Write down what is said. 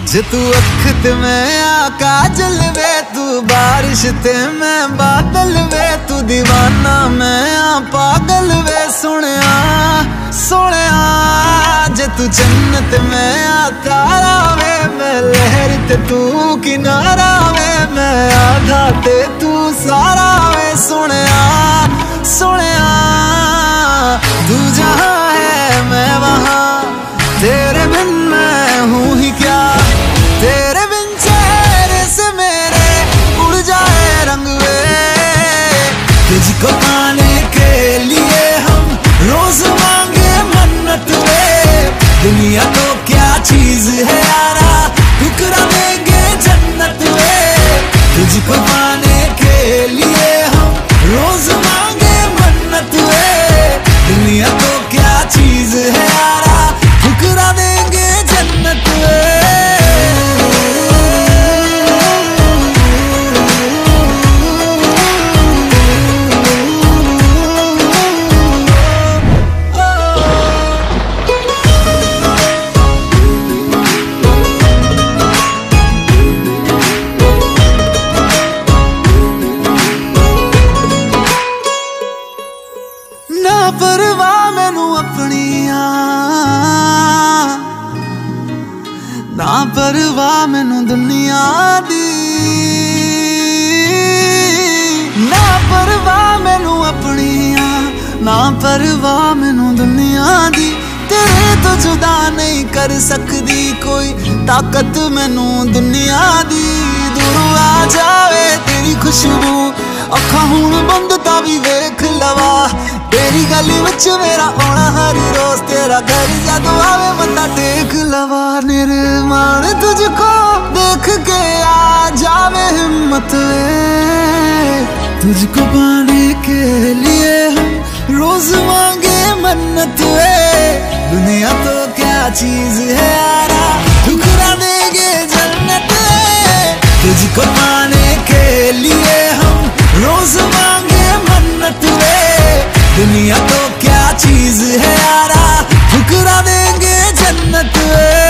जे तू अख ते मैं काजल वे, तू बारिश ते मैं बादल वे, तू दीवाना मैं पागल वे सोनिया सोनिया। जे तू जन्नत मैं तारा वे, मैं लहर ते तू किनारा वे, मैं आधा ते तू सारा वे सोनिया सोनिया। तू जहाँ है मैं वहाँ, तेरे बिन मैं हूँ ही क्या, तेरे बिन चेहरे से मेरे उड़ जाए रंग वे। तुझको पाने के लिए हम रोज मांगे मन्नत वे, दुनिया तो क्या चीज है यारा, ठुकरा देंगे जन्नत वे। तुझको पाने के लिए हम रोज मांगे मन्नत वे, दुनिया तो क्या चीज है यारा, ठुकरा देंगे जन्नत वे। ना परवाह मैनू अपनिया, ना परवाह मैनू दुनिया दी, ना परवाह मैनू अपनिया, ना परवाह मैनू दुनिया दी। तेरे तो जुदा नहीं कर सकदी कोई ताकत मैनू दुनिया दी। दूर आ जावे तेरी खुशबू, अखा हुण बंद ता भी वेख लवा, तेरी गली विच मेरा आना हर रोज, तेरा घर जदों आवे मत्था टेक लवा। निर्माण तुझको देख के आ जावे हिम्मत वे, तुझको पाने के लिए हम रोज मांगे मन्नत वे। दुनिया तो क्या चीज है यारा, ठुकरा देंगे जन्नत वे। तुझको पाने के लिए हम रोज मांगे मन्नत वे, दुनिया तो क्या चीज है यारा, ठुकरा देंगे जन्नत वे।